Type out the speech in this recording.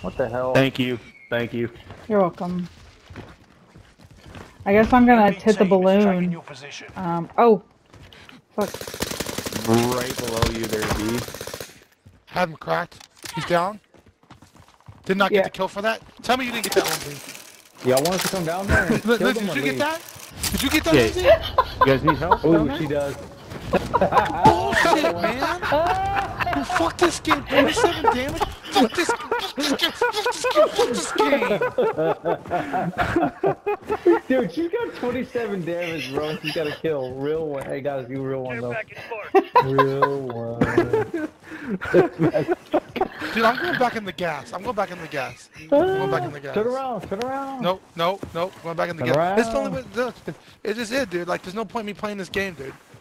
What the hell? Thank you. Thank you. You're welcome. I guess I'm gonna hit the balloon. Oh. Fuck. Right below you there, B. Had him cracked. He's down. Did not get the kill for that. Tell me you didn't get that one, B. Y'all want us to come down there and kill them Did or you leave? get that? Did you get that, Yeah. Lindsay? You guys need help? Ooh, she does. Bullshit, man. Well, fuck this game. 27 damage. Fuck this game. Fuck this game. Dude, she's got 27 damage, bro. She's got a kill. Real one. Hey, guys, you real one, though. Real one. Dude, I'm going back in the gas. I'm going back in the gas. I'm going back in the gas. Turn around. Turn around. Nope, nope, nope. Going back in the Turn gas. It's the around. only way. Look, it is it, dude. Like, there's no point in me playing this game, dude.